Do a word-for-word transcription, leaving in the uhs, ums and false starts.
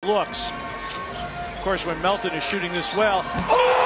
looks. Of course, when Melton is shooting this well. Oh!